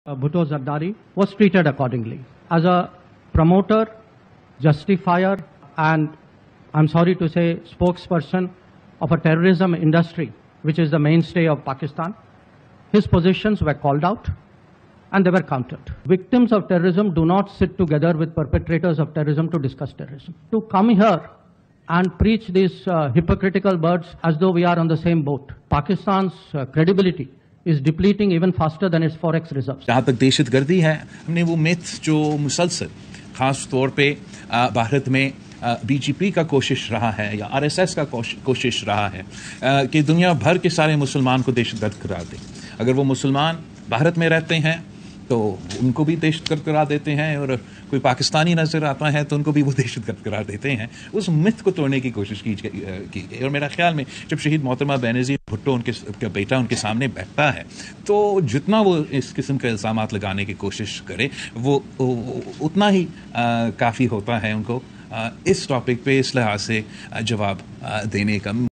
Bhutto Zardari was treated accordingly. As a promoter, justifier, and I'm sorry to say, spokesperson of a terrorism industry, which is the mainstay of Pakistan, his positions were called out and they were countered. Victims of terrorism do not sit together with perpetrators of terrorism to discuss terrorism. To come here and preach these hypocritical words as though we are on the same boat. Pakistan's credibility is depleting even faster than its forex reserves. जहाँ तक दहशतगर्दी है, हमने वो myth जो मुसलसल खास तौर पे भारत में बीजेपी का कोशिश रहा है या आरएसएस का कोशिश रहा है कि दुनिया भर के सारे मुसलमान को दहशतगर्द करार दे। अगर वो मुसलमान भारत में रहते हैं तो उनको भी दहशतगर्द करार देते हैं, और कोई पाकिस्तानी नजर आता है तो उनको भी वो दहशतगर्द करार देते हैं। उस मिथ को तोड़ने की कोशिश की गई। और मेरा ख्याल में जब शहीद मोहतरमा बेनज़ीर भुट्टो उनके बेटा उनके सामने बैठता है तो जितना वो इस किस्म के इल्ज़ाम लगाने की कोशिश करे वो उतना ही काफ़ी होता है उनको इस टॉपिक पे इस लिहाज से जवाब देने का।